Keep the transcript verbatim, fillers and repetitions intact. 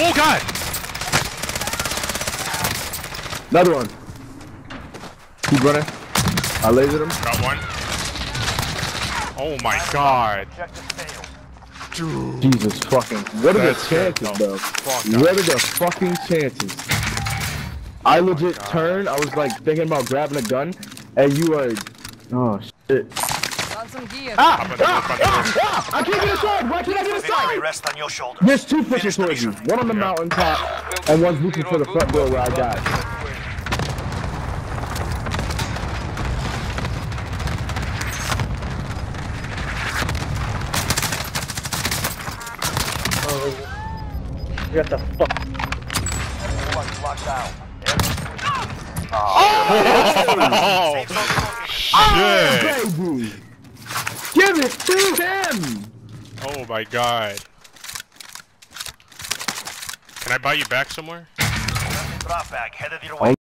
Oh god! Another one. Keep running. I lasered him. Got one. Oh my god. Dude. Jesus fucking. What are the That's chances, good. bro? No, fuck What that. are the fucking chances? I legit God. turned. I was like thinking about grabbing a gun, and you are. Oh shit. Got some gear. Ah! Up on the roof, Ah! on the Ah! roof. Ah! I can't get inside! Why can't I get Victory inside? rests on your shoulders. There's two pushing towards you. One on the mountain top, and one's looking for the front door where I died. Get the fuck. Everyone's locked down. Oh! Shit! Baby! Give it to him! Oh my god. Can I buy you back somewhere? Drop bag headed your way.